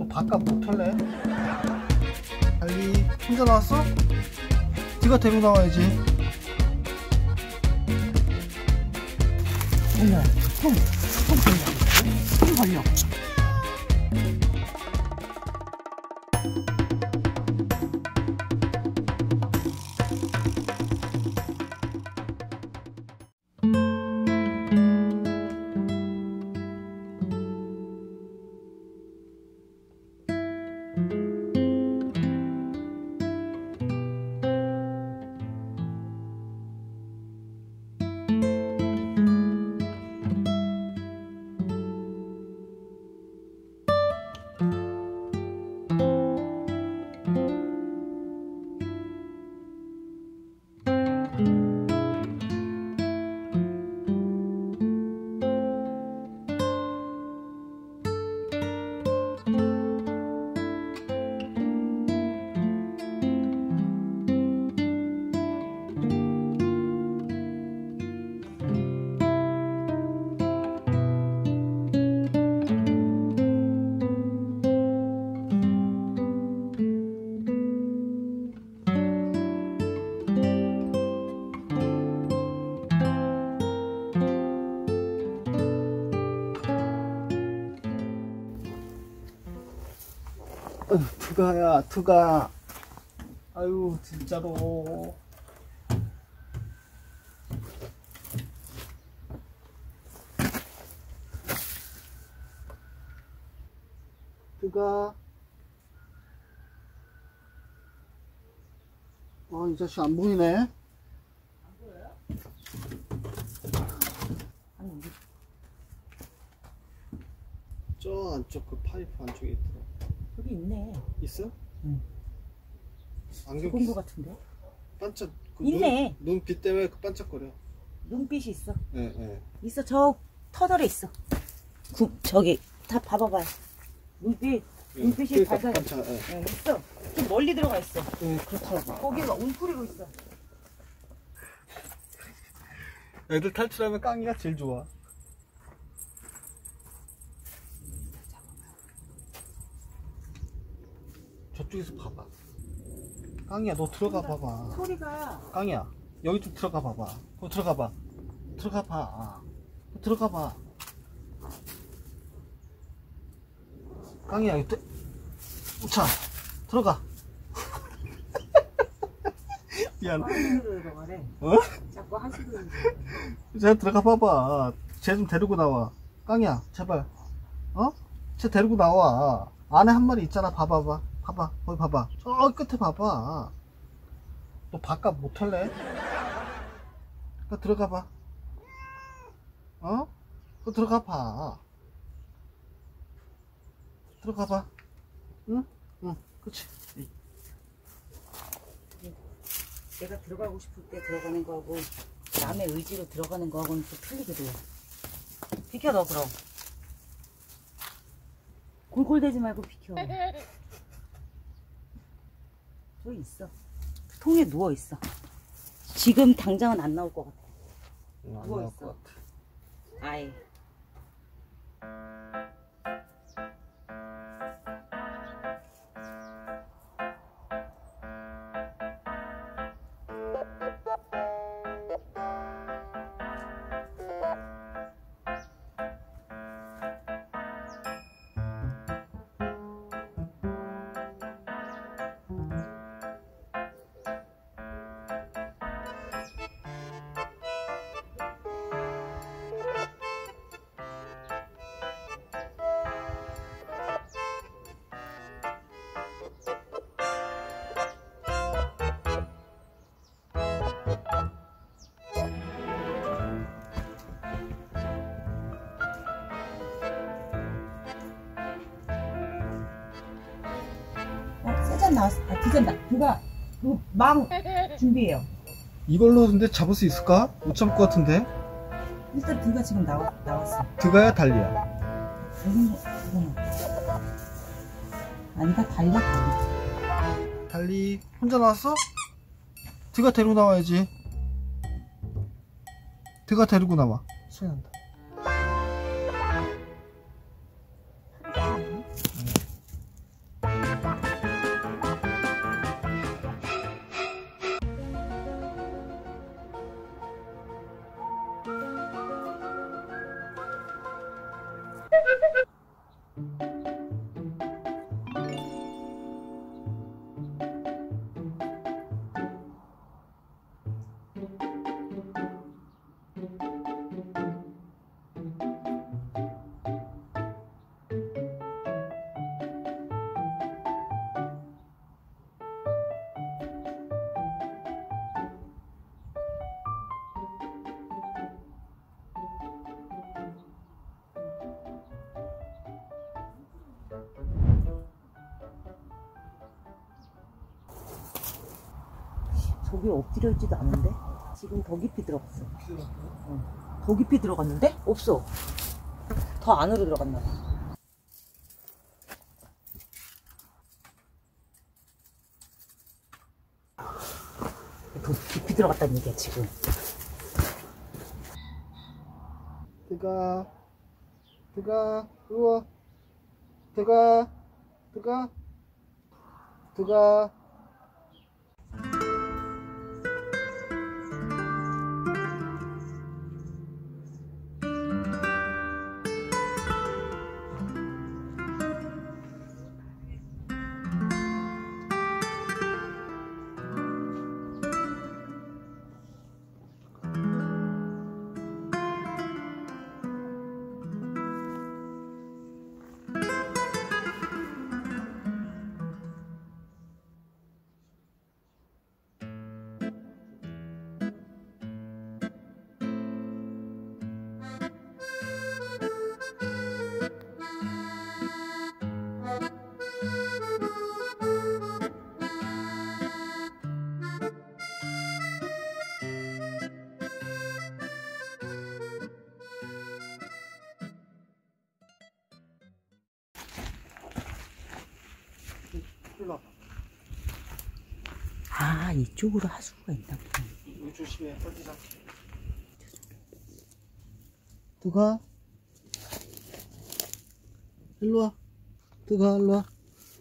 바깥 못 털래? 달리 혼자 나왔어? 네가 데리고 나와야지. 어머, 통 걸려. 투가야, 투가. 아유, 진짜로. 투가. 이 자식 안 보이네. 안 보여요? 아니, 저 안쪽 그 파이프 안쪽에 있더라. 여기 있네. 있어? 응. 안경 죽은 거 같은데? 반짝. 있네. 눈빛 때문에 그 반짝거려. 눈빛이 있어. 예, 예. 있어. 저 터널에 있어. 저기 다 봐봐봐요. 눈빛이 그러니까 밝아. 반짝. 예. 네, 있어. 좀 멀리 들어가 있어. 예, 그렇더라고. 거기가 웅크리고 있어. 애들 탈출하면 깡이가 제일 좋아. 저쪽에서 봐봐. 깡이야, 너 들어가 봐봐. 소리가. 깡이야, 여기 좀 들어가 봐봐. 거기 들어가 봐. 들어가 봐. 들어가 봐. 깡이야, 여기 자, 들어가. 미안. 한식으로 들어가래. 어? 자꾸 한식으로 들어가래. 쟤 들어가 봐봐. 쟤 좀 데리고 나와. 깡이야, 제발. 쟤 데리고 나와. 안에 한 마리 있잖아. 봐봐봐. 봐봐. 거기 봐봐. 저 끝에 봐봐. 너 바깥 못 털래? 들어가 봐. 너 들어가 봐. 들어가 봐. 응? 응. 그치. 내가 들어가고 싶을 때 들어가는 거하고 남의 의지로 들어가는 거하고는 또 틀리거든. 비켜 너 그럼. 골골대지 말고 비켜. 저기 있어. 통에 누워 있어. 지금 당장은 안 나올 것 같아. 안 나올 누워 있어. 것 같아. 아예. 세잔 나왔어. 두잔 나. 누가 망 준비해요. 이걸로 근데 잡을 수 있을까? 못 잡을 것 같은데. 일단 드가 지금 나왔어. 드가야 달리야? 이거는 아니다. 달려. 달리 혼자 나왔어? 드가 데리고 나와야지. 드가 데리고 나와. 소리 난다. 저기 엎드려 있지도 않은데? 지금 더 깊이 들어갔어. 더 깊이 들어갔는데? 없어. 더 안으로 들어갔나 봐. 더 깊이 들어갔다는 얘기야 지금. 들어가 우와 들어가 일로 와봐. 아, 이쪽으로 하수구가 있나 보네. 조심해, 떨리지 않게. 들어가. 일로 와. 들어가, 일로 와.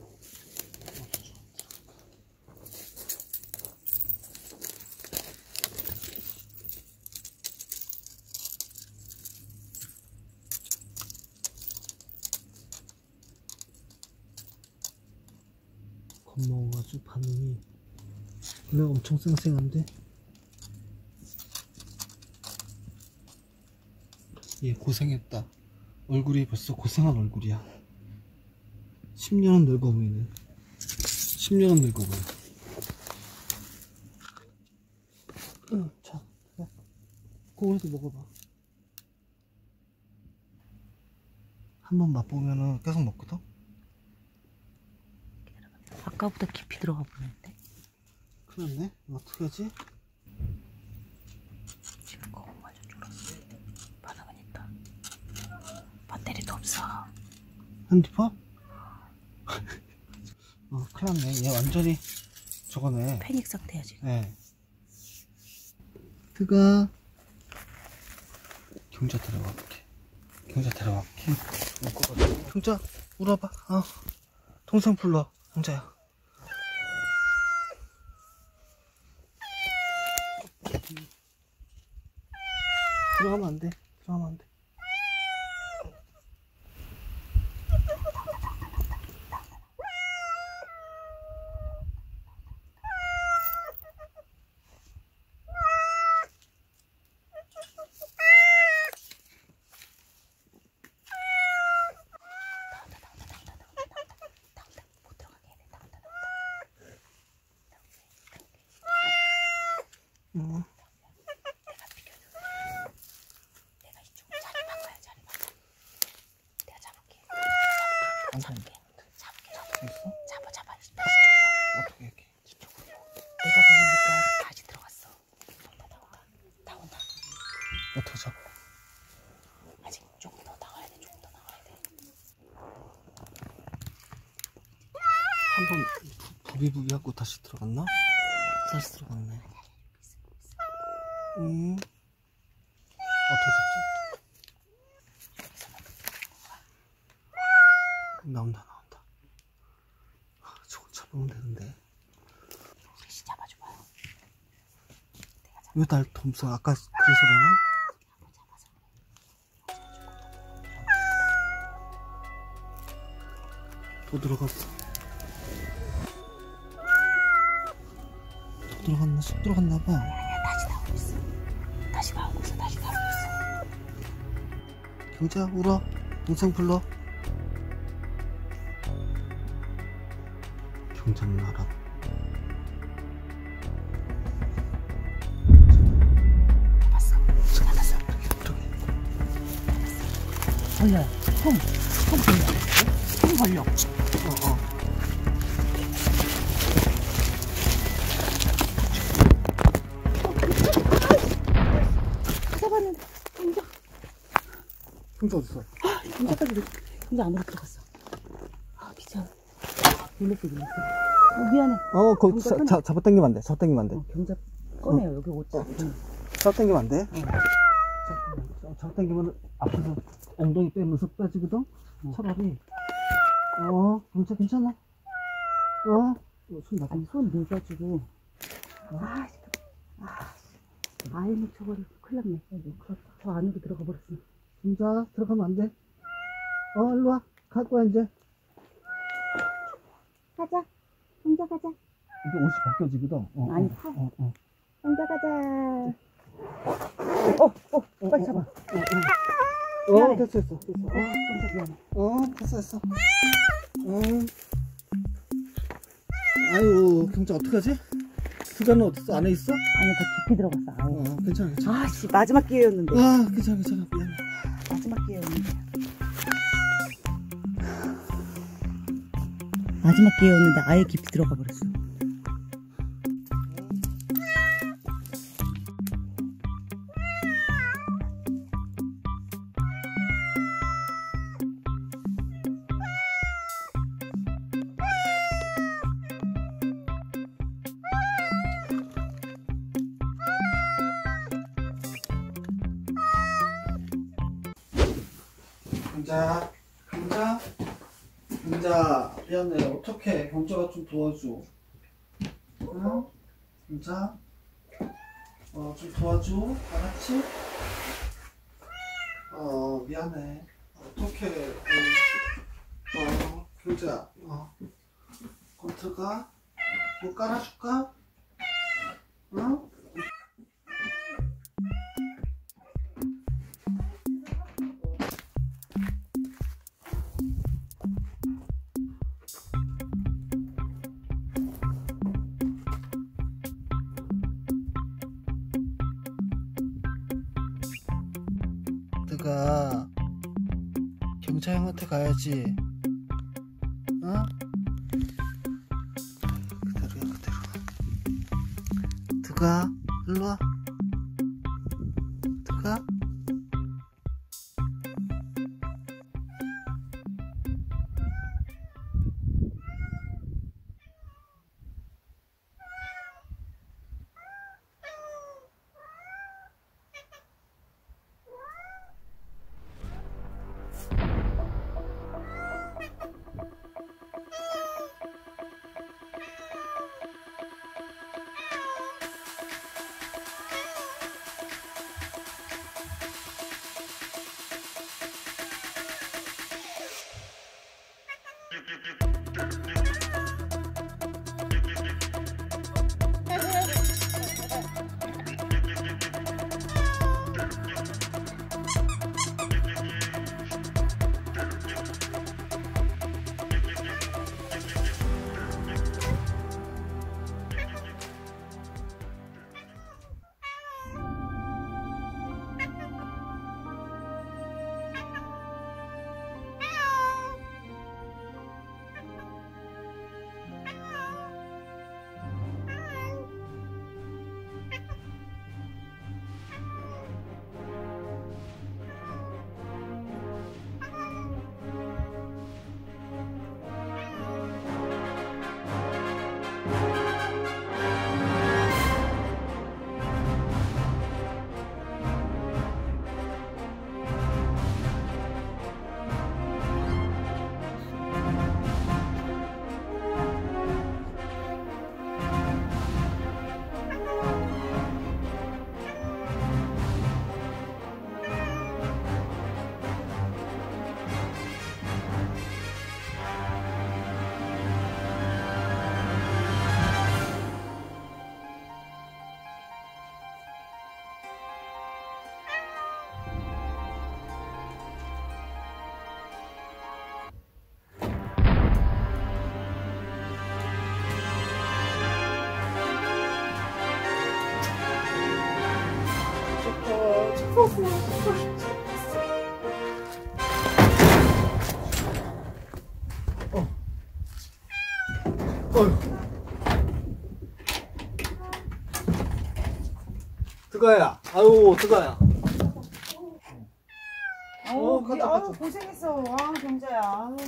겁먹어가지고 반응이 그래 엄청 쌩쌩한데 얘 고생했다. 얼굴이 벌써 고생한 얼굴이야. 10년은 늙어 보이네. 10년은 늙어 보여. 자, 그거라도 먹어봐. 한번 맛보면은 계속 먹거든. 아까보다 깊이 들어가 보는데. 큰일 났네. 어떻게 하지? 지금 거북마저 졸았어. 반응은 있다. 배터리도 없어. 핸드폰? 큰일 났네. 얘 완전히 저거네. 패닉 상태야 지금. 네. 들어가. 경자 데려가 볼게. 경자 데려가 볼게. 경자 울어봐. 동생 불러. 경자야. 들어가면 안 돼. 들어가면 안 돼. 내가 이쪽 자리 바꿔야 자리 바꿔. 내가 잡을게. 잡을게. 잡아. 어떻게 이렇게? 이쪽으로. 내가 보니까 다시 들어갔어. 나온다. 어떻게 잡아? 아직 조금 더 나가야 돼. 조금 더 나가야 돼. 한번 부비부비하고 다시 들어갔나? 다시 들어갔네. 어떻게 잡지? 나온다. 저거 잡으면 되는데. 셋이 잡아줘봐요. 왜 날 덤벼? 아까 그래서 그러나? 또 들어갔어. 또 들어갔나? 쑥 들어갔나봐. 다시 나오고 있어. 다시 나오고 있어. 경자 울어. 동생 불러. 경자는 알아. 잡았어. 걸려요. 통 걸려. 경자 어딨어? 경자까지 근데 안으로 들어갔어. 아 귀찮아. 놀랬어. 미안해. 거기 경자 꺼내. 잡아당기면 안 돼. 잡아당기면 안 돼. 경자 꺼내요. 여기 옷. 잡아당기면 안 돼. 잡아당기면 앞에서 엉덩이 빼면서 빠지거든. 차라리 경자 괜찮아. 손 놔. 아니 손 내가지고. 아예 묻혀버려. 큰일 났네. 저 안으로 들어가 버렸어. 경자 들어가면 안 돼. 일로 와. 갈 거야 이제. 가자. 혼자 가자. 이게 옷이 벗겨지거든. 아니, 타. 혼자 가자. 빨리 잡아. 미안해. 됐어. 혼자 미안해. 됐어. 아유, 경자 어떡하지? 두가는 어딨어? 안에 있어? 아니, 더 깊이 들어갔어. 아예. 괜찮아. 아씨, 마지막 기회였는데. 괜찮아. 미안해. 마지막 기회였는데. 마지막 기회였는데 아예 깊이 들어가 버렸어. 경자 미안해. 어떡해. 경자가 좀 도와줘. 경자 좀 도와줘. 알았지? 미안해. 어떡해. 경자 그럼 들어가. 뭐 깔아줄까? 내가 경자 형한테 가야지. 그대로야. 드가 일로와. 드가 드가야. 아유, 드가야. 가자, 아유 가자. 고생했어. 아 경자야. 아유.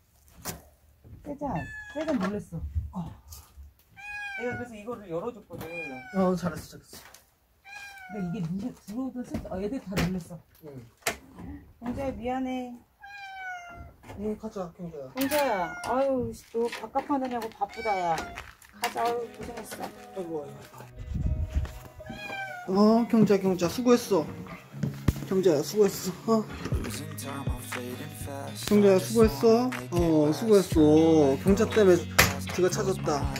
세잔 놀랬어. 내가 그래서 이거를 열어줬거든. 잘했어, 잘했어. 근데 이게 눈에 들어오던 애들 다 놀랬어. 응. 경자야 미안해. 가자, 경자야. 경자야, 아유 너 바깥 하느냐고 바쁘다 야. 가자. 아유 고생했어. 아이고. 경자 수고했어. 경자야 수고했어. 경자야 수고했어. 수고했어. 경자 때문에 네가 찾았다.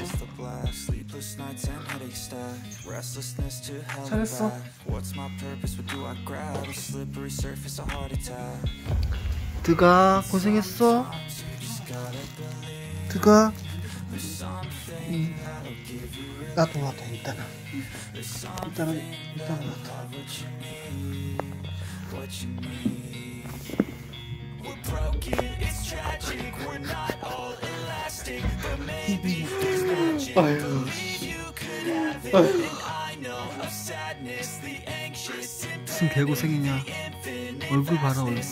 잘했어. 드가 고생했어. 드가 나도 일단은 놔둬. 아유. 무슨 개고생이냐. 얼굴 봐라, 얼굴.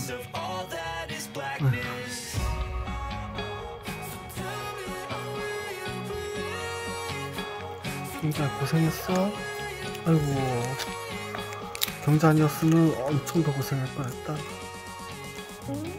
경자 고생했어. 아이고. 경자 아니었으면 엄청 더 고생할 뻔했다.